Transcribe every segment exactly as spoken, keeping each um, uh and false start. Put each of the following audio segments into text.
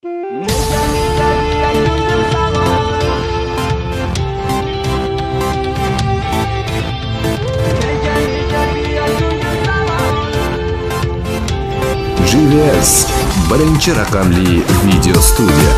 G V S birinchi raqamli video studiya.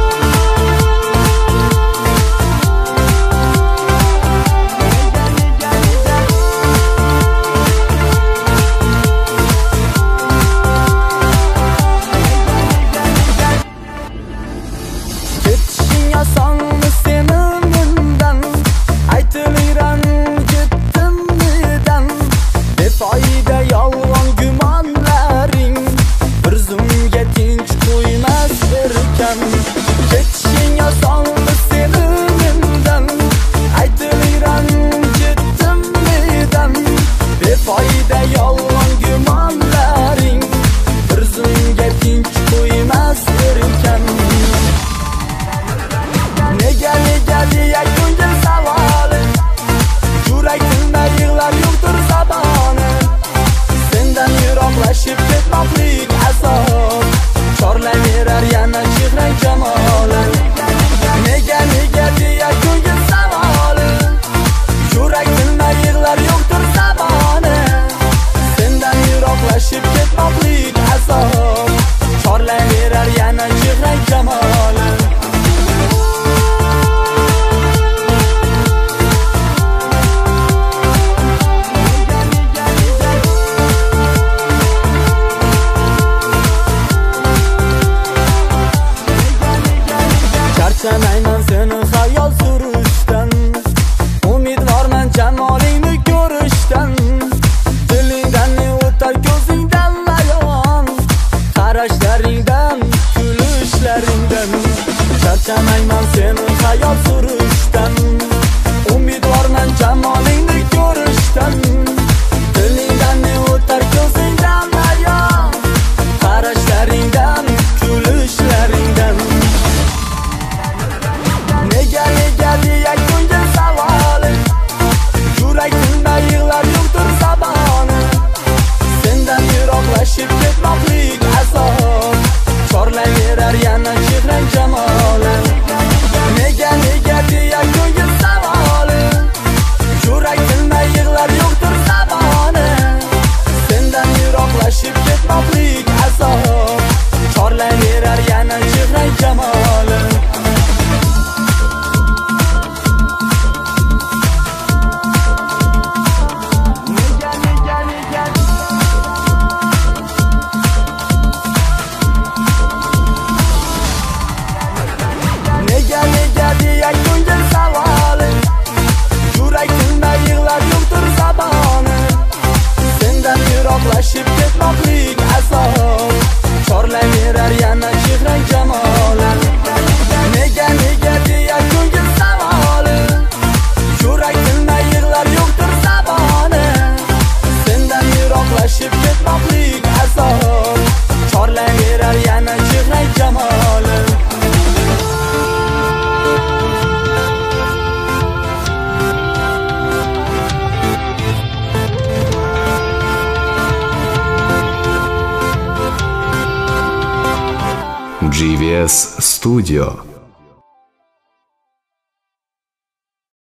Charchamayman seni xayol surishdan, umidvorman jamolingni ko'rishdan. Tilingdan o'tar ko'zingdan ayon, qarashlaringdan, kulishlaringdan. Charchamayman seni xayol surishdan, umidvorman jamolingni ko'rishdan. Tilingdan o'tar ko'zingdan ayon, qarashlaringdan, kulishlaringdan. Nega nega deya ko'ngil savoli, yurakimda yig'lar yo'qdir zaboni. Sendan yiroqlashib ketmoqlik azob, chorlayverar yana chehrang jamoli. Nega nega deya ko'ngil savoli, yurakimda yig'lar yo'qdir zaboni. Sendan yiroqlashib ketmoqlik azob, chorlayverar yana chehrang jamoli. Yiroqlashib ketmoqlik azob, chorlayverar yana chehrang jamoli. Nega nega deya ko'ngil savoli, yurakimda yig'lar yo'qdir zaboni. Sendan yiroqlashib ketmoqlik azob, chorlayverar yana chehrang jamoli. G V S Studio.